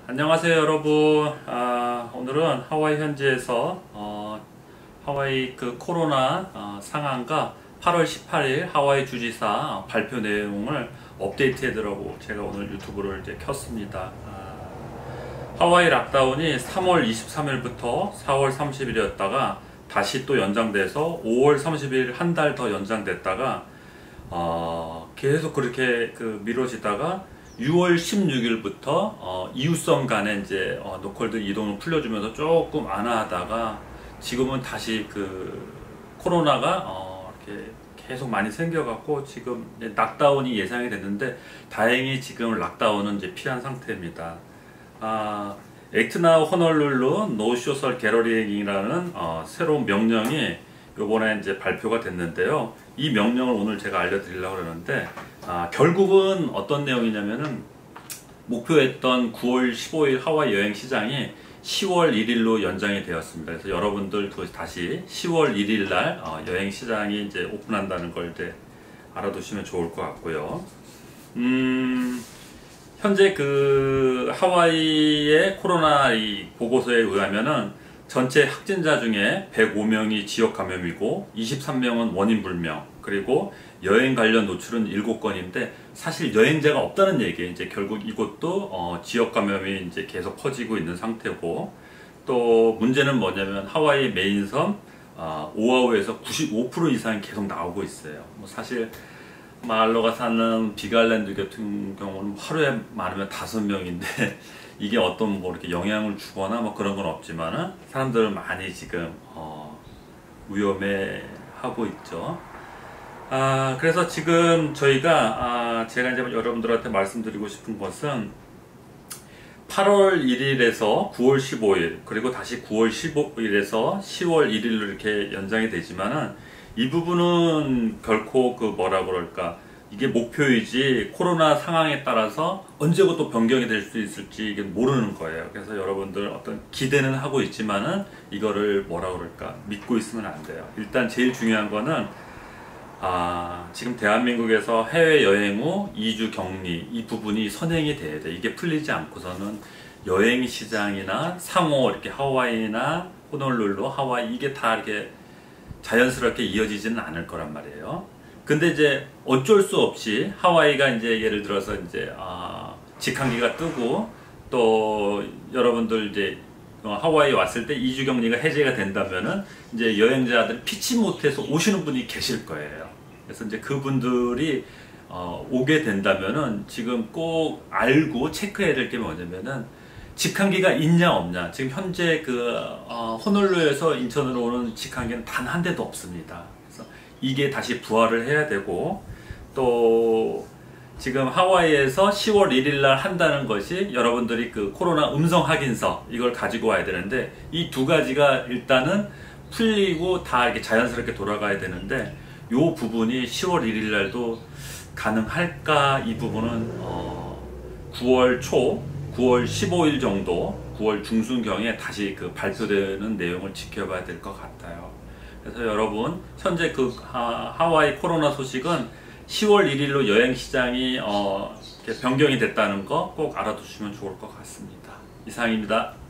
안녕하세요 여러분. 오늘은 하와이 현지에서 하와이 그 코로나 상황과 8월 18일 하와이 주지사 발표 내용을 업데이트 해드리려고 제가 오늘 유튜브를 이제 켰습니다. 하와이 락다운이 3월 23일부터 4월 30일이었다가 다시 또 연장돼서 5월 30일 한 달 더 연장됐다가 계속 그렇게 미뤄지다가 6월 16일부터 이웃섬 간에 이제 노컬들 이동을 풀려주면서 조금 완화하다가 지금은 다시 코로나가 이렇게 계속 많이 생겨갖고 지금 락다운이 예상이 됐는데 다행히 지금 락다운은 이제 피한 상태입니다. 액트나 호놀룰루 노쇼설 게러링이라는 새로운 명령이 요번에 이제 발표가 됐는데요. 이 명령을 오늘 제가 알려드리려고 그러는데 결국은 어떤 내용이냐면은 목표했던 9월 15일 하와이 여행 시장이 10월 1일로 연장이 되었습니다. 그래서 여러분들 다시 10월 1일 날 여행 시장이 이제 오픈한다는 걸 이제 알아두시면 좋을 것 같고요. 현재 하와이의 코로나 이 보고서에 의하면은 전체 확진자 중에 105명이 지역 감염이고 23명은 원인 불명, 그리고 여행 관련 노출은 7건인데 사실 여행자가 없다는 얘기예요. 이제 결국 이것도 지역 감염이 이제 계속 퍼지고 있는 상태고, 또 문제는 뭐냐면 하와이 메인섬 오아후에서 95% 이상이 계속 나오고 있어요. 뭐 사실 말로가 사는 빅아일랜드 같은 경우는 하루에 많으면 5명인데 이게 어떤 이렇게 영향을 주거나 그런 건 없지만은 사람들은 많이 지금 위험해하고 있죠. 그래서 지금 저희가 제가 이제 여러분들한테 말씀드리고 싶은 것은 8월 1일에서 9월 15일 그리고 다시 9월 15일에서 10월 1일로 이렇게 연장이 되지만은 이 부분은 결코 뭐라 그럴까, 이게 목표이지 코로나 상황에 따라서 언제부터 변경이 될 수 있을지 이게 모르는 거예요. 그래서 여러분들 어떤 기대는 하고 있지만은 이거를 뭐라 그럴까 믿고 있으면 안 돼요. 일단 제일 중요한 거는 지금 대한민국에서 해외여행 후 2주 격리 이 부분이 선행이 돼야 돼. 이게 풀리지 않고서는 여행 시장이나 상호 이렇게 하와이나 호놀룰루 하와이 이게 다 이렇게 자연스럽게 이어지지는 않을 거란 말이에요. 근데 이제 어쩔 수 없이 하와이가 이제 예를 들어서 이제 직항기가 뜨고 또 여러분들 이제 하와이 왔을 때 2주 격리가 해제가 된다면은 이제 여행자들 피치 못해서 오시는 분이 계실 거예요. 그래서 이제 그분들이 오게 된다면은 지금 꼭 알고 체크해야 될 게 뭐냐면은 직항기가 있냐 없냐. 지금 현재 호놀룰루에서 인천으로 오는 직항기는 단 한 대도 없습니다. 그래서 이게 다시 부활을 해야 되고, 또 지금 하와이에서 10월 1일 날 한다는 것이 여러분들이 코로나 음성 확인서 이걸 가지고 와야 되는데 이 두 가지가 일단은 풀리고 다 이렇게 자연스럽게 돌아가야 되는데 요 부분이 10월 1일 날도 가능할까, 이 부분은 9월 초 9월 15일 정도 9월 중순경에 다시 발표되는 내용을 지켜봐야 될 것 같아요. 그래서 여러분 현재 하와이 코로나 소식은 10월 1일로 여행시장이 변경이 됐다는 거 꼭 알아두시면 좋을 것 같습니다. 이상입니다.